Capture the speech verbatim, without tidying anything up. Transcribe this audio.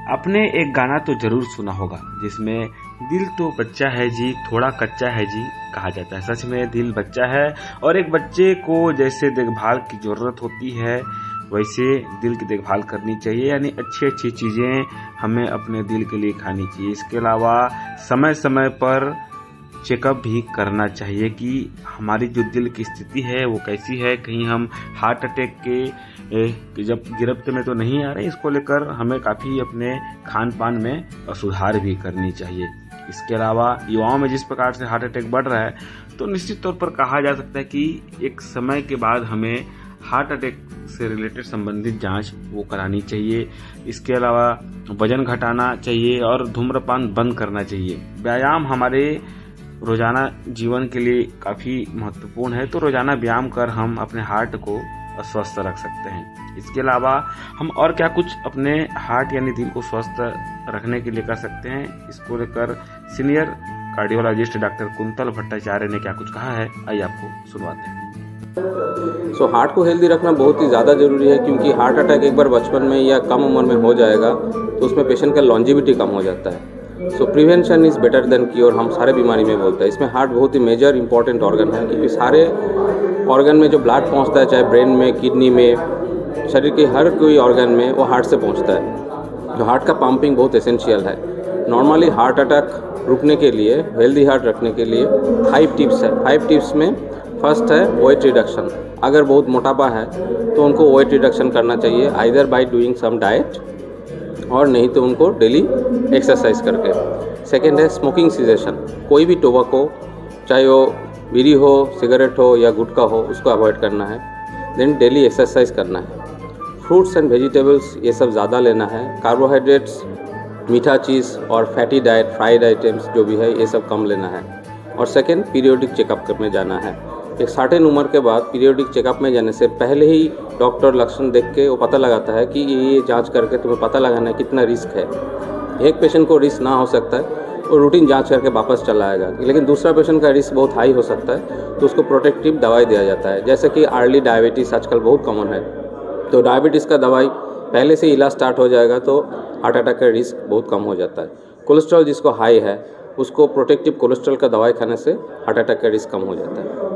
आपने एक गाना तो जरूर सुना होगा जिसमें दिल तो बच्चा है जी थोड़ा कच्चा है जी कहा जाता है। सच में दिल बच्चा है और एक बच्चे को जैसे देखभाल की ज़रूरत होती है वैसे दिल की देखभाल करनी चाहिए, यानी अच्छी अच्छी चीज़ें हमें अपने दिल के लिए खानी चाहिए। इसके अलावा समय समय पर चेकअप भी करना चाहिए कि हमारी जो दिल की स्थिति है वो कैसी है, कहीं हम हार्ट अटैक के जब गिरफ्त में तो नहीं आ रहे। इसको लेकर हमें काफ़ी अपने खान पान में सुधार भी करनी चाहिए। इसके अलावा युवाओं में जिस प्रकार से हार्ट अटैक बढ़ रहा है तो निश्चित तौर पर कहा जा सकता है कि एक समय के बाद हमें हार्ट अटैक से रिलेटेड संबंधित जांच वो करानी चाहिए। इसके अलावा वजन घटाना चाहिए और धूम्रपान बंद करना चाहिए। व्यायाम हमारे रोजाना जीवन के लिए काफ़ी महत्वपूर्ण है, तो रोजाना व्यायाम कर हम अपने हार्ट को स्वस्थ रख सकते हैं। इसके अलावा हम और क्या कुछ अपने हार्ट यानी दिल को स्वस्थ रखने के लिए कर सकते हैं, इसको लेकर senior cardiologist doctor Kuntal Bhattacharya ने क्या कुछ कहा है, आइए आपको सुनवाते हैं। सो so, हार्ट को हेल्दी रखना बहुत ही ज़्यादा ज़रूरी है, क्योंकि हार्ट अटैक एक बार बचपन में या कम उम्र में हो जाएगा तो उसमें पेशेंट का लॉन्जिविटी कम हो जाता है। So prevention is better than cure हम सारे बीमारी में बोलते हैं। इसमें हार्ट बहुत ही मेजर इंपॉर्टेंट ऑर्गन है, क्योंकि सारे ऑर्गन में जो ब्लड पहुंचता है, चाहे ब्रेन में, किडनी में, शरीर के हर कोई ऑर्गन में, वो हार्ट से पहुंचता है। तो हार्ट का पंपिंग बहुत एसेंशियल है। नॉर्मली हार्ट अटैक रुकने के लिए, हेल्दी हार्ट रखने के लिए फाइव टिप्स है। फाइव टिप्स में फर्स्ट है वेट रिडक्शन। अगर बहुत मोटापा है तो उनको वेट रिडक्शन करना चाहिए, either by doing some diet और नहीं तो उनको डेली एक्सरसाइज करके। सेकेंड है स्मोकिंग सीजेशन। कोई भी टोबैको, चाहे वो बीड़ी हो, सिगरेट हो या गुटखा हो, उसको अवॉइड करना है। देन डेली एक्सरसाइज करना है। फ्रूट्स एंड वेजिटेबल्स ये सब ज़्यादा लेना है। कार्बोहाइड्रेट्स, मीठा चीज़ और फैटी डाइट, फ्राइड आइटम्स जो भी है ये सब कम लेना है। और सेकेंड, पीरियोडिक चेकअप करने जाना है। एक सर्टेन उम्र के बाद पीरियोडिक चेकअप में जाने से पहले ही डॉक्टर लक्षण देख के वो पता लगाता है कि ये जांच करके तुम्हें पता लगाना है कितना रिस्क है। एक पेशेंट को रिस्क ना हो सकता है, वो रूटीन जांच करके वापस चला आएगा, लेकिन दूसरा पेशेंट का रिस्क बहुत हाई हो सकता है तो उसको प्रोटेक्टिव दवाई दिया जाता है। जैसे कि अर्ली डायबिटीज़ आजकल बहुत कॉमन है, तो डायबिटीज़ का दवाई पहले से इलाज स्टार्ट हो जाएगा तो हार्ट अटैक का रिस्क बहुत कम हो जाता है। कोलेस्ट्रॉल जिसको हाई है उसको प्रोटेक्टिव कोलेस्ट्रॉल का दवाई खाने से हार्ट अटैक का रिस्क कम हो जाता है।